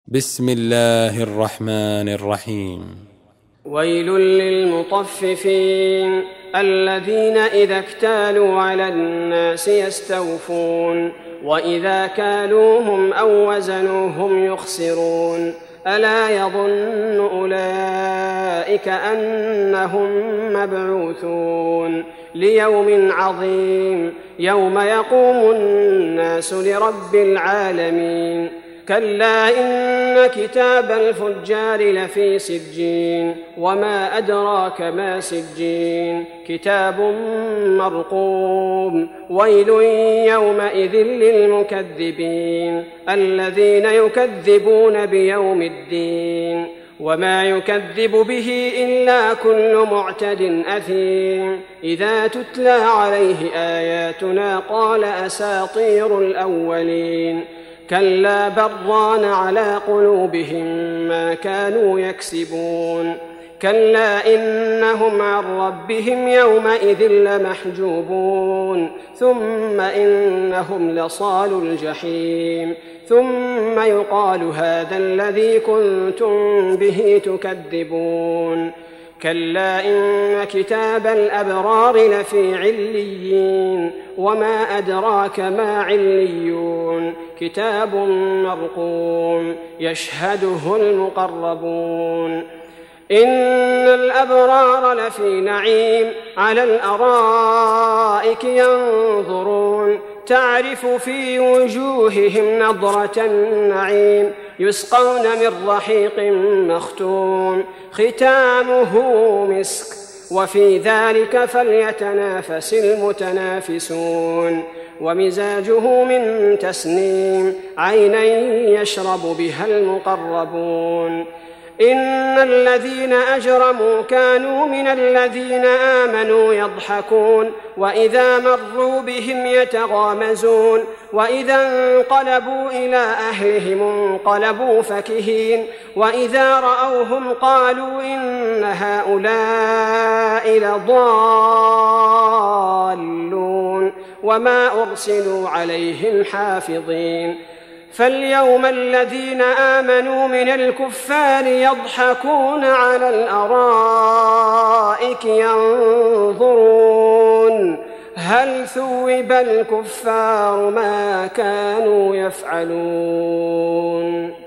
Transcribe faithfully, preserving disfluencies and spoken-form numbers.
بسم الله الرحمن الرحيم. ويل للمطففين الذين إذا اكتالوا على الناس يستوفون وإذا كالوهم أو وزنوهم يخسرون ألا يظن أولئك أنهم مبعوثون ليوم عظيم يوم يقوم الناس لرب العالمين كلا إن كتاب الفجار لفي سجين وما أدراك ما سجين كتاب مرقوم ويل يومئذ للمكذبين الذين يكذبون بيوم الدين وما يكذب به إلا كل معتد أثيم إذا تتلى عليه آياتنا قال أساطير الأولين كلا بل ران على قلوبهم ما كانوا يكسبون كلا إنهم عن ربهم يومئذ لمحجوبون ثم إنهم لصالو الجحيم ثم يقال هذا الذي كنتم به تكذبون كلا إن كتاب الأبرار لفي عليين وما أدراك ما عليون كتاب مرقوم يشهده المقربون إن الأبرار لفي نعيم على الأرائك ينظرون تعرف في وجوههم نضرة النعيم يسقون من رحيق مختوم ختامه مسك وفي ذلك فليتنافس المتنافسون ومزاجه من تسنيم عينا يشرب بها المقربون إن الذين أجرموا كانوا من الذين آمنوا يضحكون وإذا مروا بهم يتغامزون وإذا انقلبوا إلى أهلهم انقلبوا فكهين وإذا رأوهم قالوا إن هؤلاء لضالون وما أرسلوا عليهم حافظين فاليوم الذين آمنوا من الكفار يضحكون على الأرائك ينظرون هل ثوب الكفار ما كانوا يفعلون.